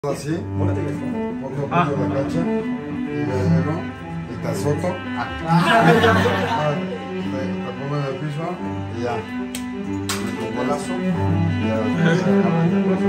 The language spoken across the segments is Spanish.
Así, poco a poco la cancha y luego el tazoto, te pongo en el piso y ya, un golazo y ya se acaba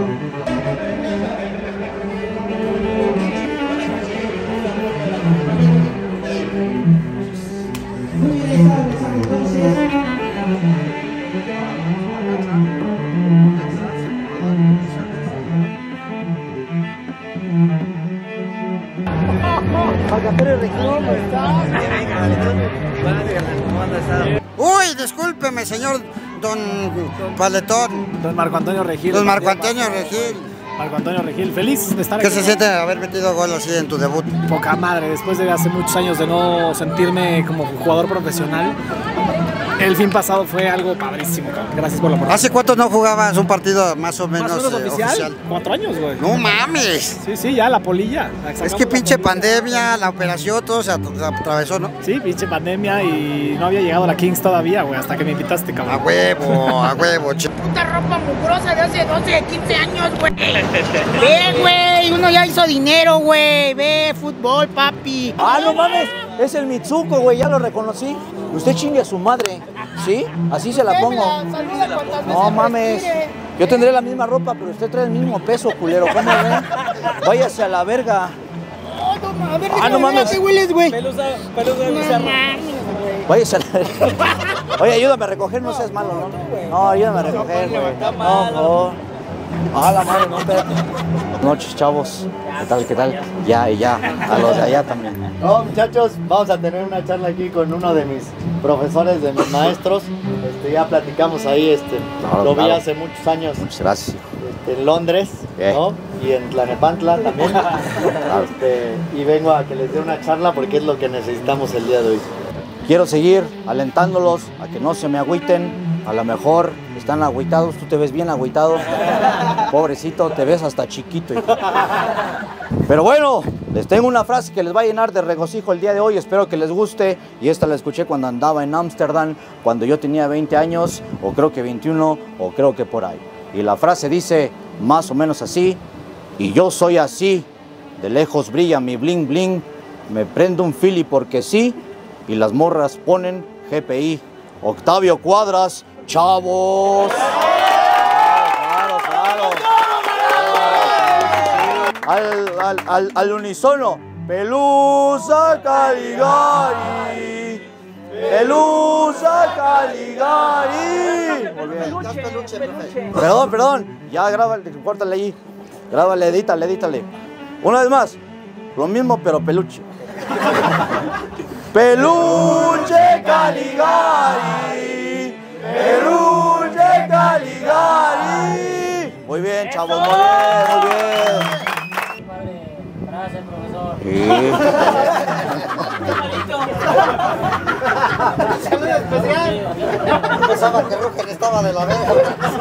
Uy, discúlpeme, señor don Paletón. Don Marco Antonio Regil. Don Marco Antonio Regil. Marco Antonio Regil, feliz de estar aquí. ¿Qué se siente haber metido gol así en tu debut? Poca madre, después de hace muchos años de no sentirme como jugador profesional. El fin pasado fue algo padrísimo, cabrón. Gracias por la oportunidad. ¿Hace cuánto no jugabas un partido más o menos, oficial? 4 años, güey. ¡No mames! Sí, ya la polilla. Es que pinche pandemia, la operación, todo se atravesó, ¿no? Sí, pinche pandemia y no había llegado a la Kings todavía, güey, hasta que me invitaste, cabrón. A huevo, Puta ropa mugrosa de hace 12, 15 años, güey. Ve, güey, uno ya hizo dinero, güey. Ve, fútbol, papi. Ah, no mames, es el Mitsuko, güey, ya lo reconocí. Usted chingue a su madre, ¿sí? Así se la pongo. No mames, yo tendré la misma ropa, pero usted trae el mismo peso, culero. ¿Cómo ven? Váyase a la verga. Ah, no mames. ¿Qué hueles, güey? Pelusa Váyase a la verga. Oye, ayúdame a recoger, no seas malo, ¿no? No, ayúdame a recoger, güey. No. Ah, la madre, no, espérate. Buenas noches, chavos. ¿Qué tal? Ya, a los de allá también. No, muchachos, vamos a tener una charla aquí con uno de mis profesores, de mis maestros. Ya platicamos ahí, lo vi hace muchos años. Muchas gracias. En Londres, ¿no? Y en Tlalnepantla también. Y vengo a que les dé una charla porque es lo que necesitamos el día de hoy. Quiero seguir alentándolos a que no se me agüiten. A lo mejor están agüitados, tú te ves bien agüitado. Pobrecito, te ves hasta chiquito. Pero bueno, les tengo una frase que les va a llenar de regocijo el día de hoy. Espero que les guste. Y esta la escuché cuando andaba en Ámsterdam, cuando yo tenía 20 años, o creo que 21, o creo que por ahí. Y la frase dice más o menos así: y yo soy así, de lejos brilla mi bling bling, me prendo un fili porque sí, y las morras ponen GPI. Octavio Cuadras, chavos. Claro. Al unísono. Pelusa Caligari. Pelusa Caligari. Muy bien. Perdón. Ya grábale, córtale allí. Grábale, edítale. Una vez más. Lo mismo, pero peluche. Peluche Caligari. Peluche Caligari. Muy bien, chavos, muy bien. Gracias, profesor. ¡Saludo especial! Pensaba que Roger estaba de la verga.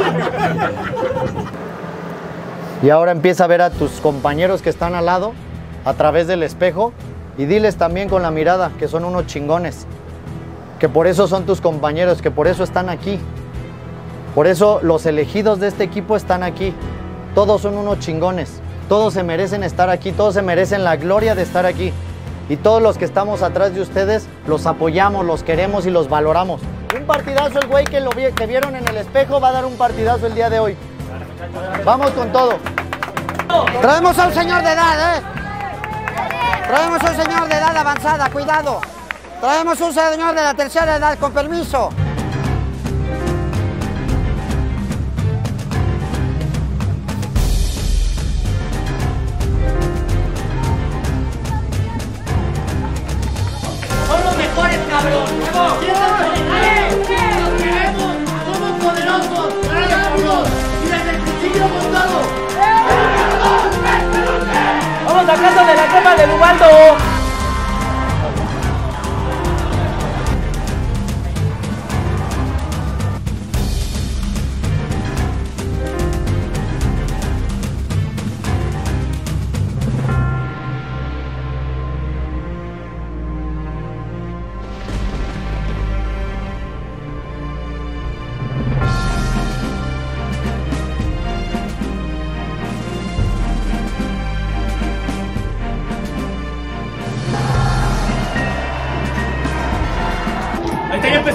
Y ahora empieza a ver a tus compañeros que están al lado a través del espejo y diles también con la mirada que son unos chingones, que por eso son tus compañeros, que por eso están aquí. Por eso los elegidos de este equipo están aquí. Todos son unos chingones. Todos se merecen estar aquí. Todos se merecen la gloria de estar aquí. Y todos los que estamos atrás de ustedes los apoyamos, los queremos y los valoramos. Un partidazo el güey que vieron en el espejo va a dar un partidazo el día de hoy. Vamos con todo. Traemos a un señor de edad, Traemos a un señor de edad avanzada, cuidado. Traemos a un señor de la tercera edad, con permiso. Son los mejores, cabrón. ¡Los queremos! ¡Somos poderosos! ¡Ganamos! ¡Y desde el principio hemos dado! ¡Vamos a casa de la crema de Ubaldo!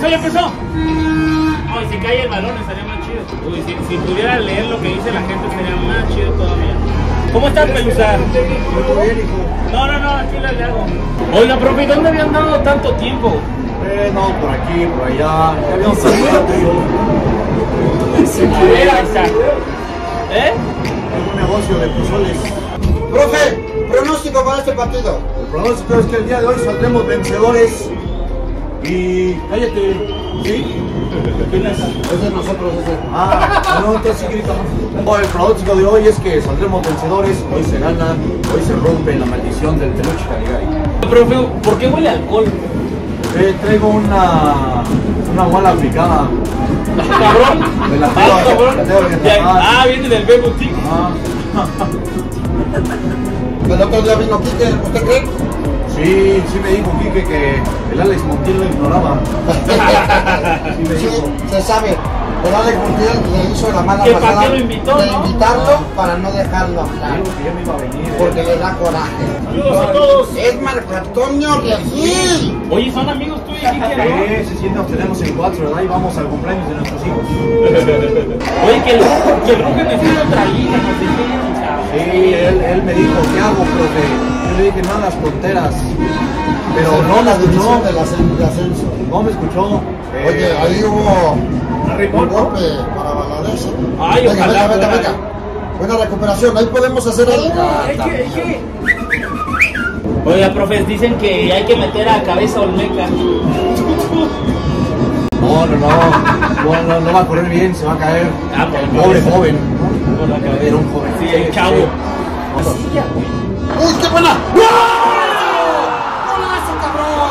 empezó. Ay, si cae el balón estaría más chido. Uy, si pudiera leer lo que dice la gente estaría más chido todavía. ¿Cómo estás, Pelusa? No, aquí le hago. Oiga, profe, ¿dónde habían dado tanto tiempo? No, por aquí, por allá. Ya habíamos salido. A ver, ahí está. ¿Eh? Es un negocio de pozoles. Profe, pronóstico para este partido. El pronóstico es que el día de hoy saldremos vencedores. Y cállate. ¿Sí? ¿Quién es? Ese es nosotros, ese. No, entonces sí gritamos. No, el pronóstico de hoy es que saldremos vencedores. Hoy se gana, hoy se rompe la maldición del Peluche Caligari. Profe, ¿por qué huele a alcohol? Traigo una bola aplicada. ¿Cabrón? De la cabrón. Viene del B Boutique. El otro día vino Quique, ¿usted cree? Sí me dijo Quique que el Alex Montiel lo ignoraba. Sí me dijo. Se sabe. El Alex Montiel le hizo la mala ¿Que pasada para qué lo invitó, de no? invitarlo para no dejarlo hablar. Dijo que ya me iba a venir. Porque le da coraje. Saludos a todos. Es Marco Antonio Regil. Oye, son amigos tuyos, Quique, ¿no? Sí, nos tenemos en 4, ¿verdad? Y vamos al cumpleaños de nuestros hijos. Oye, que el Ruge necesita otra liga, no sé qué. Sí, él me dijo, ¿qué hago, profe? Yo le dije, no hagas tonteras. Pero no me escuchó. Del ascenso. No me escuchó. Oye, ahí hubo un golpe para Valadez. Ay, venga, ojalá. venga. Buena recuperación, ahí podemos hacer algo. Oiga, profe, dicen que hay que meter a Cabeza Olmeca. No va a correr bien, se va a caer. Pobre joven. Por la cabeza. Era un joven. Sí, el chavo. ¡Uy, qué buena! ¡Golazo, cabrón!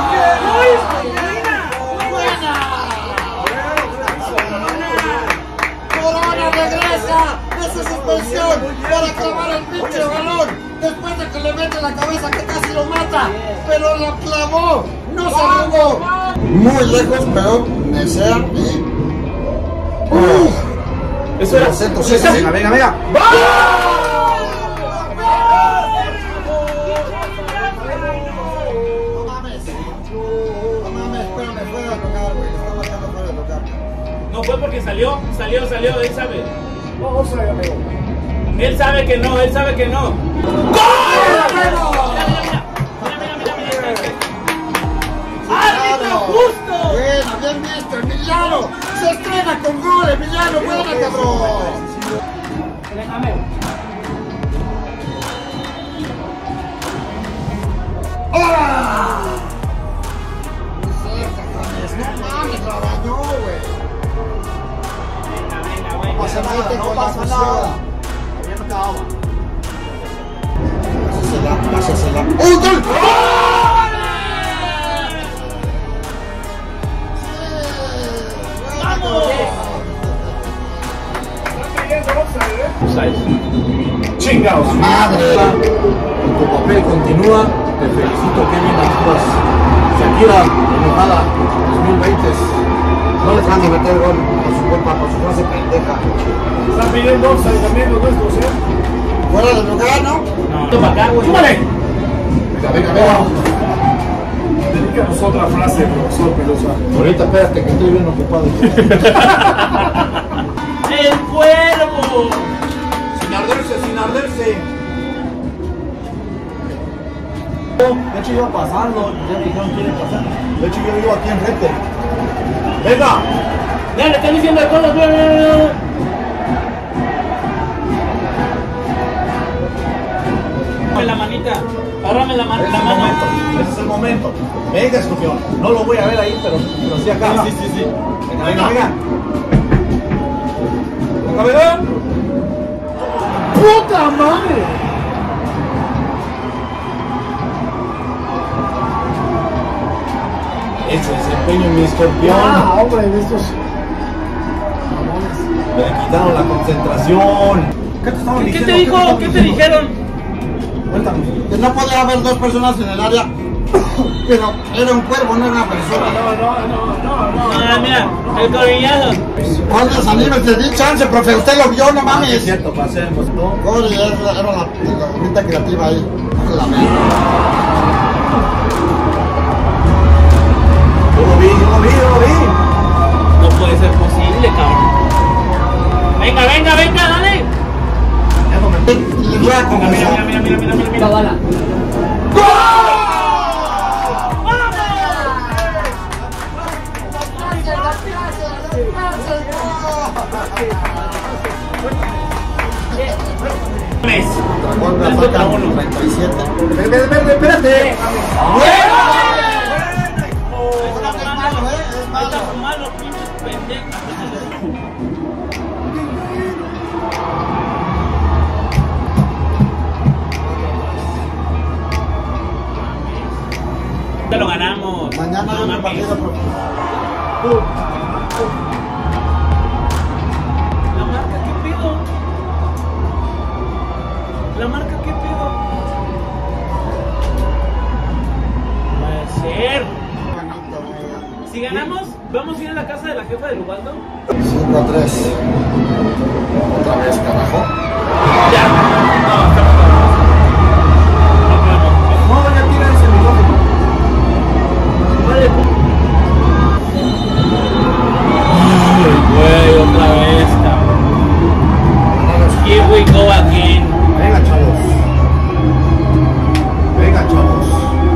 ¡Corona regresa de su suspensión para clavar el pinche balón! Después de que le mete la cabeza que casi lo mata, pero lo clavó, no se jugó. Muy lejos, pero Nesea y... Eso era. Centro, Venga. No fue porque salió, él sabe. Él sabe que no. ¡Árbitro justo! Bueno, bien visto, Emiliano. Se estrena con gol, Emiliano. Buena, cabrón. ¡Hola! No mames, lo arañó, güey. Venga, No pasa nada. Pásasela. ¡Un gol! Chingados. ¡Madre! Tu papel continúa. Te felicito, qué bien actúas. Shakira, enojada, 2020. No les van a meter gol por su culpa, por su frase pendeja. Están pidiendo offside también los nuestros, ¿eh? Fuera del lugar, ¿no? No, para acá, güey. ¡Súmale! Venga. Dedícanos otra frase, profesor Pelusa. Ahorita espérate que estoy bien ocupado. ¡El cuervo! Sin arderse. De hecho iba pasando, ya me dijeron quieren pasar. De hecho yo vivo aquí enfrente. ¡Venga! Ya le están diciendo cosas, güey. La manita, agárrame la mano. Ese es el momento. Venga, escorpión. No lo voy a ver ahí, pero sí acá. Sí. Venga. ¡Puta madre! Ese desempeño, mi escorpión. Hombre, de estos. Me quitaron la concentración. ¿Qué te estaban ¿Qué diciendo? te dijo? ¿Qué te dijeron? Cuéntame. Que no podía haber dos personas en el área. Pero era un cuervo, no era una persona. Ah, mira, el corillado. ¿Cuántos animes te di chance, profe? Usted lo vio, no Es mames. cierto, pasemos, ¿no? Cori era la bonita creativa ahí. La mía. Yo lo vi. puede ser posible, cabrón. Venga, venga, venga, dale. Y voy a comenzar. Mira. Bala. Contra 37. Espérate. Estás malo, pinches pendejos. Te lo ganamos. Mañana hay otro partido. La marca, ¿qué pedo? La marca, ¿qué pedo? Puede ser. Si ganamos, ¿vamos a ir a la casa de la jefa de Ubaldo? 5-3. Otra vez, carajo. Ya. No, estamos No, ya tira ese micrófono. Vale. Ay, güey, otra vez, cabrón. Here we go again. Venga, chavos. Venga, chavos.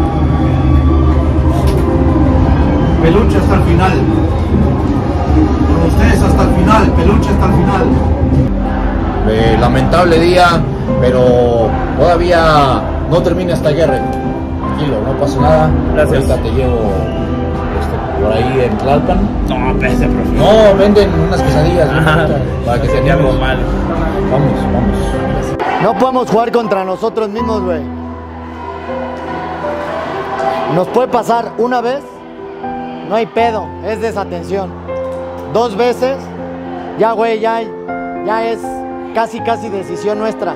Peluche hasta el final. Con ustedes hasta el final. Peluche hasta el final. Lamentable día, pero todavía no termina esta guerra. Tranquilo, no pasa nada. Gracias. Ahorita te llevo por ahí en Tlalpan. No, pese, profe. No, venden unas quesadillas. Ajá. Para que te Sería algo animes. malo. Vamos. No podemos jugar contra nosotros mismos, güey. Nos puede pasar una vez, no hay pedo, es desatención. 2 veces, ya, güey, ya es casi decisión nuestra.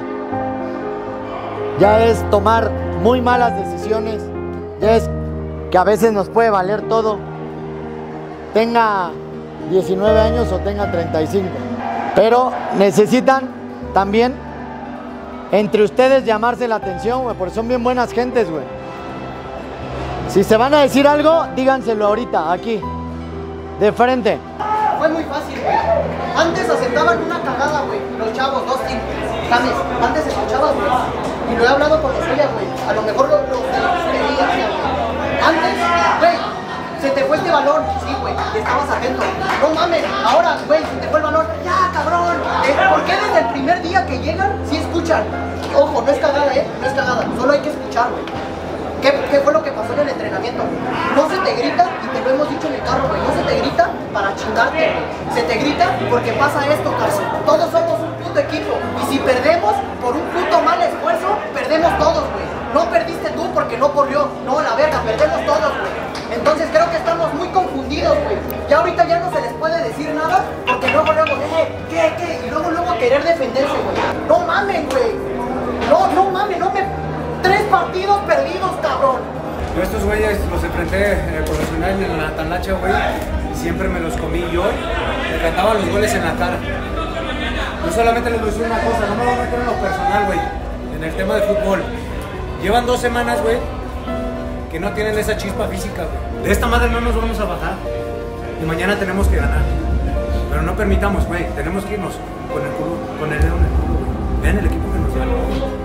Ya es tomar muy malas decisiones. Ya es que a veces nos puede valer todo. Tenga 19 años o tenga 35. Pero necesitan también entre ustedes llamarse la atención, güey, porque son bien buenas gentes, güey. Si se van a decir algo, díganselo ahorita, aquí, de frente. Fue muy fácil, güey. Antes aceptaban una cagada, güey. Los chavos, dos teams. James, antes escuchabas, güey. Y lo he hablado con los suyas, güey. A lo mejor lo pedías, güey. Antes, güey, se te fue este balón. Sí, güey, y estabas atento. No mames, ahora, güey, se te fue el balón. Ya, cabrón. ¿Por qué desde el primer día que llegan, sí escuchan? Ojo, no es cagada, no es cagada. Solo hay que escuchar, güey. ¿Qué fue lo que pasó en el entrenamiento? No se te grita, y te lo hemos dicho en el carro, güey, no se te grita para chingarte, güey. Se te grita porque pasa esto, cabrón. Todos somos un puto equipo. Y si perdemos por un puto mal esfuerzo, perdemos todos, güey. No perdiste tú porque no corrió. No, la verga, perdemos todos, güey. Entonces creo que estamos muy confundidos, güey. Ya ahorita ya no se les puede decir nada porque luego, ¿qué? Y luego querer defenderse, güey. No mamen, güey. No mamen, 3 partidos perdidos, cabrón. Yo estos güeyes los enfrenté profesional en la Talacha, güey, y siempre me los comí yo. Me cantaban los goles en la cara. Yo solamente les voy a decir una cosa, no me voy a meter en lo personal, güey, en el tema de fútbol. Llevan 2 semanas, güey, que no tienen esa chispa física, güey. De esta madre no nos vamos a bajar. Y mañana tenemos que ganar. Pero no permitamos, güey, tenemos que irnos con el culo, con el dedo en el culo, güey. Vean el equipo que nos ganó.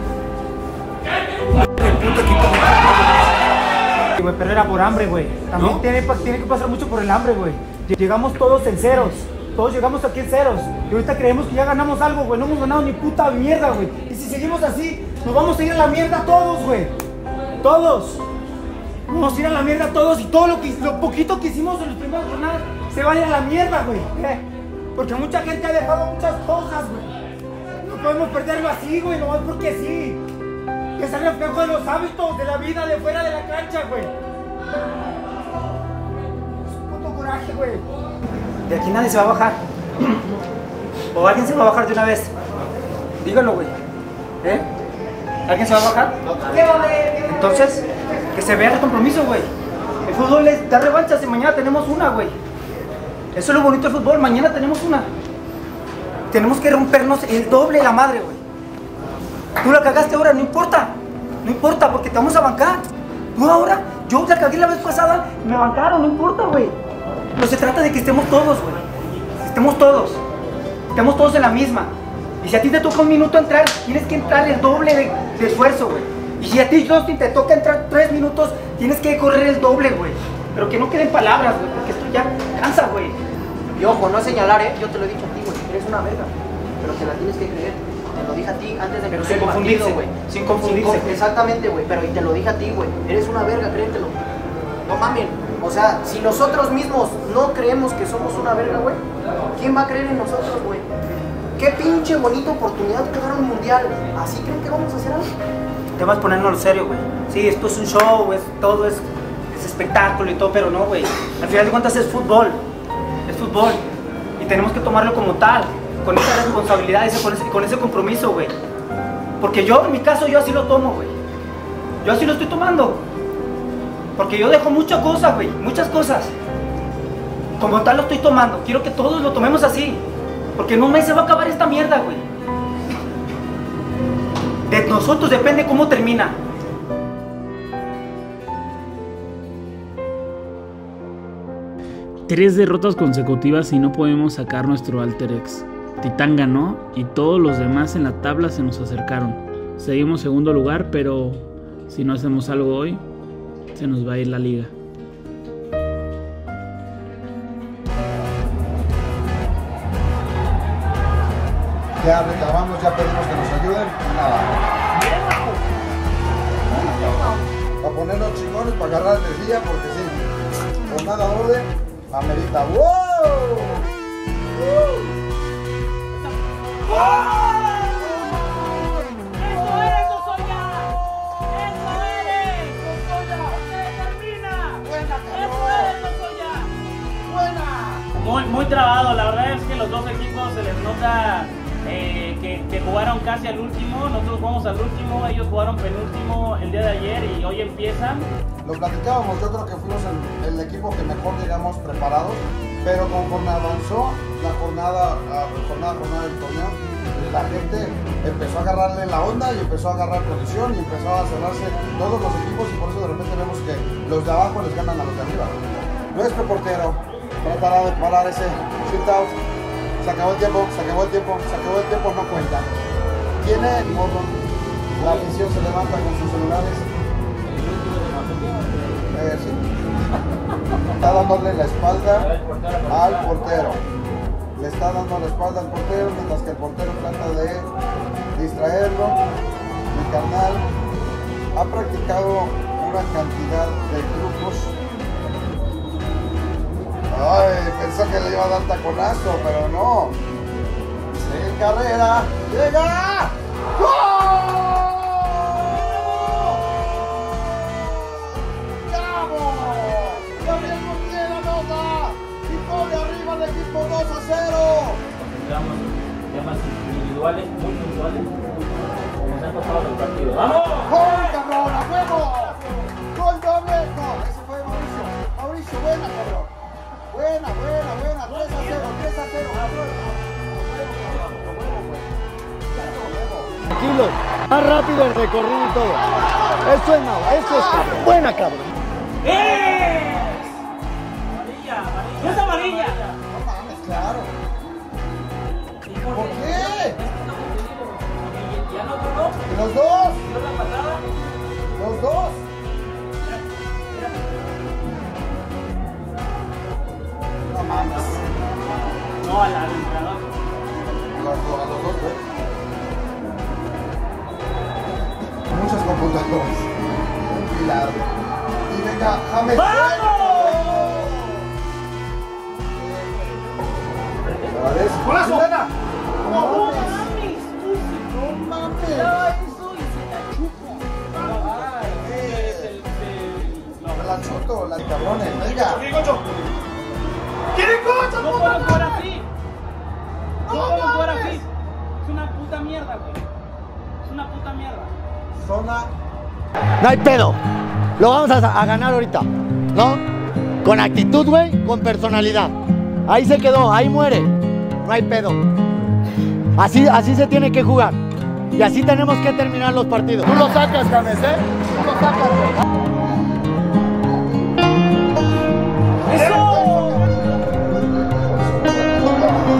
El puto equipo. Güey, pero era por hambre, güey. También ¿no? tiene que pasar mucho por el hambre, güey. Llegamos todos en ceros. Todos llegamos aquí en ceros. Y ahorita creemos que ya ganamos algo, güey. No hemos ganado ni puta mierda, güey. Y si seguimos así, nos vamos a ir a la mierda todos, güey. Todos. Vamos a ir a la mierda todos. Y todo lo poquito que hicimos en las primeras jornadas se va a ir a la mierda, güey. Porque mucha gente ha dejado muchas cosas, güey. No podemos perderlo así, güey. Nomás porque sí. Que es el reflejo de los hábitos de la vida de fuera de la cancha, güey. Es un puto coraje, güey. De aquí nadie se va a bajar. O alguien se va a bajar de una vez. Díganlo, güey. ¿Alguien se va a bajar? Entonces, que se vea el compromiso, güey. El fútbol es dar revanchas y mañana tenemos una, güey. Eso es lo bonito del fútbol, mañana tenemos una. Tenemos que rompernos el doble de la madre, güey. Tú la cagaste ahora, no importa. No importa, porque te vamos a bancar. Tú ahora, yo la cagué la vez pasada, me bancaron, no importa, güey. No se trata de que estemos todos, güey. estemos todos en la misma. Y si a ti te toca un minuto entrar, tienes que entrar el doble de esfuerzo, güey. Y si a ti, Justin, te toca entrar 3 minutos, tienes que correr el doble, güey. Pero que no queden palabras, güey, porque esto ya cansa, güey. Y ojo, no señalar, yo te lo he dicho a ti, güey, eres una verga, pero te la tienes que creer. Te lo dije a ti antes de pero empezar sin el confundirse, partido, güey. Sin confundirse. Exactamente, güey, pero y te lo dije a ti, güey. Eres una verga, créetelo. No mamen. O sea, si nosotros mismos no creemos que somos una verga, güey, ¿quién va a creer en nosotros, güey? Qué pinche bonita oportunidad de ganar un mundial. ¿Así creen que vamos a hacer algo? Debemos ponernos serio, güey. Sí, esto es un show, todo es espectáculo y todo, pero no, güey. Al final de cuentas es fútbol. Es fútbol. Y tenemos que tomarlo como tal, con esa responsabilidad, con ese compromiso, güey. Porque yo, en mi caso, yo así lo tomo, güey. Yo así lo estoy tomando. Porque yo dejo muchas cosas, güey. Muchas cosas. Como tal lo estoy tomando. Quiero que todos lo tomemos así. Porque en un mes se va a acabar esta mierda, güey. De nosotros depende cómo termina. Tres derrotas consecutivas y no podemos sacar nuestro Alter X. Titán ganó y todos los demás en la tabla se nos acercaron. Seguimos segundo lugar, pero si no hacemos algo hoy, se nos va a ir la liga. Ya reclamamos, ya pedimos que nos ayuden, nada. Para ponernos chingones, para agarrar energía, porque sí, por nada orden, amerita. ¡Wow! Muy trabado, la verdad es que los dos equipos se les nota que jugaron casi al último, nosotros jugamos al último, ellos jugaron penúltimo el día de ayer y hoy empiezan. Lo platicábamos, yo creo que fuimos el equipo que mejor llegamos preparados, pero conforme avanzó la jornada del torneo, la gente empezó a agarrarle la onda y empezó a agarrar posición y empezó a cerrarse todos los equipos y por eso de repente vemos que los de abajo les ganan a los de arriba. Nuestro portero tratará de parar ese shootout. Se acabó el tiempo, no cuenta. Tiene modo, la afición se levanta con sus celulares. Sí. Está dándole la espalda al portero. Le está dando la espalda al portero mientras que el portero trata de distraerlo. Mi carnal ha practicado una cantidad de trucos. Ay, pensó que le iba a dar taconazo, pero no. Sigue en carrera. ¡Llega! ¡Gol! ¡Vamos! Gabriel Montiel anota y pone arriba al equipo 2-0. Digamos, temas individuales, muy puntuales, como se han pasado los partidos. ¡Vamos! ¡Gol, cabrón! ¡A huevo! ¡Gol doble! No, ese fue Mauricio. Mauricio, buena, cabrón. Buena, 3-0. Tranquilos, más rápido el recorrido y todo. Eso es buena, cabrón. ¡Amarilla! ¡No es amarilla! No mames, claro. ¿Por qué? ¿Ya no tocó? ¿Y los dos? ¿No la pasada? Los dos. No mames. No, al entrenador. A los dos, güey. Muchas computadoras. Un pilar. Y venga, James. ¡Vamos! ¡Golazo! ¡No mames! ¡No mames! ¡Ya hizo y se la chupo! Me la chuto, las cabrones. ¡Venga! ¡Quieren cocho! ¡No pueden jugar así! ¡No pueden jugar así! Es una puta mierda, güey. Es una puta mierda. Zona. No hay pedo. Lo vamos a ganar ahorita, ¿no? Con actitud, güey, con personalidad. Ahí se quedó, ahí muere. No hay pedo. Así se tiene que jugar. Y así tenemos que terminar los partidos. Tú lo sacas, James, ¿eh? Tú lo sacas, güey. ¡Eso!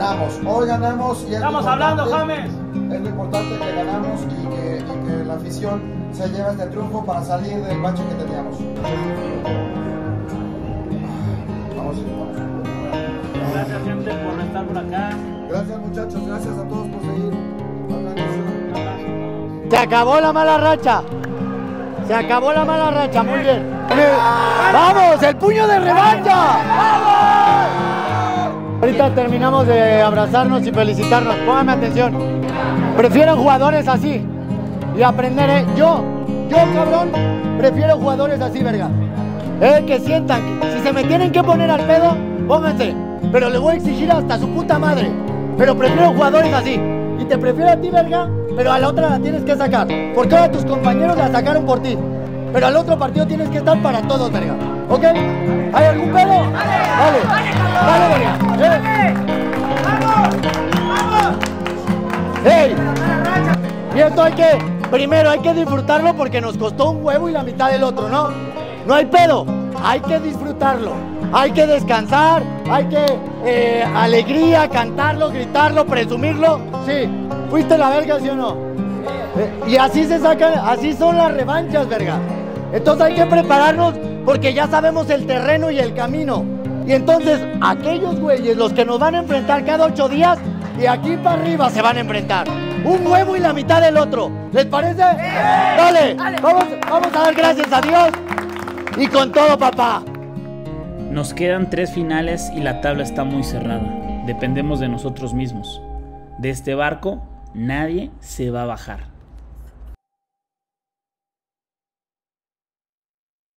ganamos. Hoy ganamos y Estamos hablando, James. Es lo importante que ganamos y que la afición se lleve este triunfo para salir del bache que teníamos. Vamos. Gracias, gente, por estar por acá. Gracias, muchachos. Gracias a todos por seguir. Se acabó la mala racha. Se acabó la mala racha, muy bien. ¡Vamos! ¡El puño de revancha! ¡Vamos! Ahorita terminamos de abrazarnos y felicitarnos. Pónganme atención. Prefiero jugadores así. Y aprender, Yo, cabrón, prefiero jugadores así, verga. Que sientan. Si se me tienen que poner al pedo, pónganse. Pero le voy a exigir hasta su puta madre. Pero prefiero jugadores así. Y te prefiero a ti, verga, pero a la otra la tienes que sacar. Porque ahora tus compañeros la sacaron por ti. Pero al otro partido tienes que estar para todos, verga. ¿Ok? ¿Hay algún pedo? Dale, verga. ¡Ey! Y esto primero hay que disfrutarlo porque nos costó un huevo y la mitad del otro, ¿no? No hay pedo, hay que disfrutarlo. Hay que descansar, hay que alegría, cantarlo, gritarlo, presumirlo. Sí, fuiste la verga, ¿sí o no? Y así se sacan, así son las revanchas, verga. Entonces hay que prepararnos porque ya sabemos el terreno y el camino. Y entonces aquellos güeyes, los que nos van a enfrentar cada 8 días, y aquí para arriba se van a enfrentar. Un huevo y la mitad del otro. ¿Les parece? Dale, vamos a dar gracias a Dios. Y con todo, papá. Nos quedan 3 finales y la tabla está muy cerrada. Dependemos de nosotros mismos. De este barco, nadie se va a bajar.